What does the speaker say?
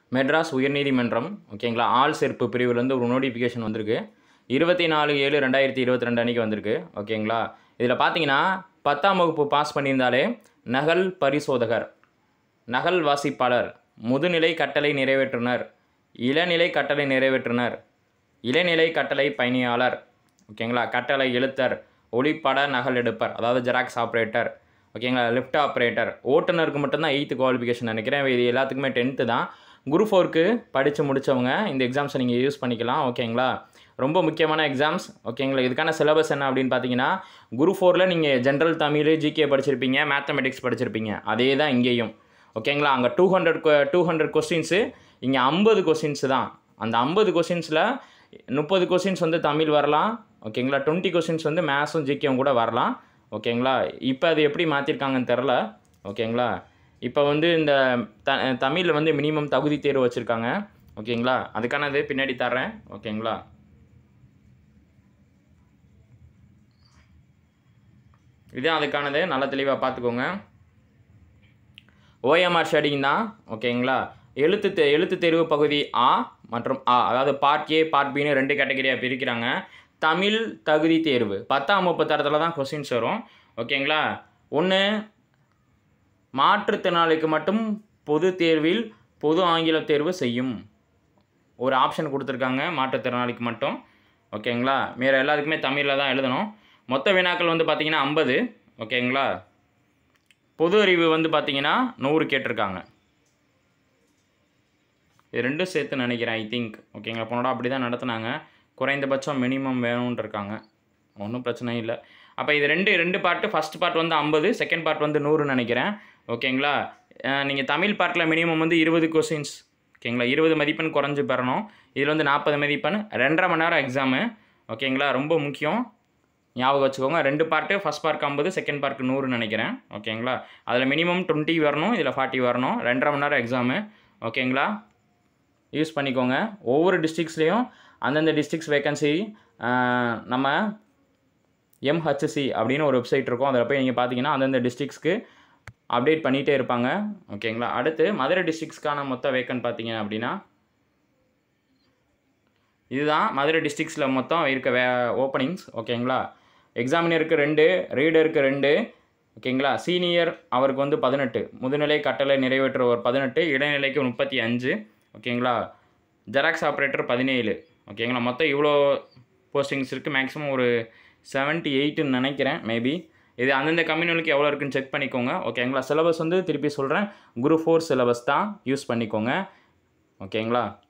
மெட்ராஸ் உயர்நீதிமன்றம் ஓகேங்களா ஆள் சேர்ப்பு பிரிவுலேருந்து ஒரு நோட்டிஃபிகேஷன் வந்திருக்கு. 24/7/2022 அன்றைக்கி வந்திருக்கு ஓகேங்களா. இதில் பார்த்தீங்கன்னா 10ஆம் வகுப்பு பாஸ் பண்ணியிருந்தாலே நகல் பரிசோதகர், நகல் வாசிப்பாளர், முதுநிலை கட்டளை நிறைவேற்றுனர், இளநிலை கட்டளை நிறைவேற்றுனர், இளநிலை கட்டளை பயணியாளர் ஓகேங்களா, கட்டளை எழுத்தர், ஒளிப்பட நகல் எடுப்பர் அதாவது ஜெராக்ஸ் ஆப்ரேட்டர் ஓகேங்களா, லிஃப்ட் ஆப்ரேட்டர், ஓட்டுநருக்கு மட்டும்தான் 8th குவாலிஃபிகேஷன் நினைக்கிறேன். இது எல்லாத்துக்குமே 10th தான். குரூப் 4க்கு படித்து முடித்தவங்க இந்த எக்ஸாம்ஸை நீங்கள் யூஸ் பண்ணிக்கலாம் ஓகேங்களா. ரொம்ப முக்கியமான எக்ஸாம்ஸ் ஓகேங்களா. இதுக்கான சிலபஸ் என்ன அப்படின்னு பார்த்தீங்கன்னா, குரூப் 4ல் நீங்கள் ஜென்ரல் தமிழ், ஜிகே படிச்சிருப்பீங்க, மேத்தமெட்டிக்ஸ் படிச்சிருப்பீங்க, அதே தான் இங்கேயும் ஓகேங்களா. அங்கே 200 கொஸ்டின்ஸு, இங்கே 50 கொஸ்டின்ஸ் தான். அந்த 50 கொஸ்டின்ஸில் 30 கொஸ்டின்ஸ் வந்து தமிழ் வரலாம் ஓகேங்களா, 20 கொஸ்டின்ஸ் வந்து மேத்ஸும் ஜிகேவும் கூட வரலாம் ஓகேங்களா. இப்போ அது எப்படி மாற்றிருக்காங்கன்னு தெரில ஓகேங்களா. இப்போ வந்து இந்த தமிழில் வந்து மினிமம் தகுதி தேர்வு வச்சுருக்காங்க ஓகேங்களா. அதுக்கானது பின்னாடி தர்றேன் ஓகேங்களா. இதுதான் அதுக்கானது, நல்லா தெளிவாக பார்த்துக்கோங்க. ஓஎம்ஆர் ஷெடிங் தான் ஓகேங்களா. எழுத்து தேர்வு பகுதி ஆ மற்றும் ஆ, அதாவது பார்ட் ஏ பார்ட் பின்னு 2 கேட்டகரியாக பிரிக்கிறாங்க. தமிழ் தகுதி தேர்வு 10ஆம் வகுப்பு தரத்தில் தான் கொஸ்டின்ஸ் வரும் ஓகேங்களா. ஒன்று மாற்றுத்திறனாளிக்கு மட்டும் பொது தேர்வில் பொது ஆங்கில தேர்வு செய்யும் ஒரு ஆப்ஷன் கொடுத்துருக்காங்க, மாற்றுத்திறனாளிக்கு மட்டும் ஓகேங்களா. வேறு எல்லாத்துக்குமே தமிழில் தான் எழுதணும். மொத்த வினாக்கள் வந்து பார்த்திங்கன்னா 50 ஓகேங்களா. பொது அறிவு வந்து பார்த்திங்கன்னா 100 கேட்டிருக்காங்க. இது ரெண்டும் சேர்த்து நினைக்கிறேன் ஐ திங்க் ஓகேங்களா. போனோட அப்படி தான் நடத்துனாங்க. குறைந்தபட்சம் மினிமம் வேணும்னு இருக்காங்க, ஒன்றும் பிரச்சனை இல்லை. அப்போ இது ரெண்டு பார்ட்டு, ஃபஸ்ட் பார்ட் வந்து 50, செகண்ட் பார்ட் வந்து 100 நினைக்கிறேன் ஓகேங்களா. நீங்கள் தமிழ் பார்ட்டில் மினிமம் வந்து 20 கொஸ்டின்ஸ் ஓகேங்களா, 20 மதிப்பெண் குறைஞ்சி பெறணும். இதில் வந்து 40 மதிப்பெண், 2.5 மணி நேரம் எக்ஸாமு ஓகேங்களா. ரொம்ப முக்கியம், ஞாபகம் வச்சுக்கோங்க. 2 part, first part 50, second part 100 நினைக்கிறேன் ஓகேங்களா. அதில் மினிமம் 20 வரணும், இதில் 40 வரணும். 2.5 மணி நேரம் எக்ஸாமு ஓகேங்களா. யூஸ் பண்ணிக்கோங்க. ஒவ்வொரு டிஸ்ட்ரிக்ஸ்லேயும் அந்தந்த டிஸ்ட்ரிக்ஸ் வேக்கன்சி நம்ம MHC அப்படின்னு ஒரு வெப்சைட் இருக்கும், அதில் போய் நீங்கள் பார்த்தீங்கன்னா அந்தந்த டிஸ்ட்ரிக்ஸ்க்கு அப்டேட் பண்ணிகிட்டே இருப்பாங்க ஓகேங்களா. அடுத்து மதுரை டிஸ்ட்ரிக்ஸ்க்கான மொத்த வேக்கன்ட் பார்த்தீங்க அப்படின்னா இதுதான் மதுரை டிஸ்ட்ரிக்ஸில் மொத்தம் இருக்க ஓப்பனிங்ஸ் ஓகேங்களா. எக்ஸாமினருக்கு 2, ரீடருக்கு 2 ஓகேங்களா. சீனியர் அவருக்கு வந்து 18, முதுநிலை கட்டளை நிறைவேற்றுவர் 18, இடைநிலைக்கு 35 ஓகேங்களா. ஜெராக்ஸ் ஆப்ரேட்டர் 17 ஓகேங்களா. மொத்தம் இவ்வளோ போஸ்டிங்ஸ் இருக்குது. மேக்ஸிமம் ஒரு 78ன்னு நினைக்கிறேன் மேபி. இது அந்தந்த கம்யூனிட்டிக்கு எவ்வளோ இருக்குன்னு செக் பண்ணிக்கோங்க ஓகேங்களா. சிலபஸ் வந்து திருப்பி சொல்கிறேன், குரூப் 4 சிலபஸ் தான், யூஸ் பண்ணிக்கோங்க ஓகேங்களா.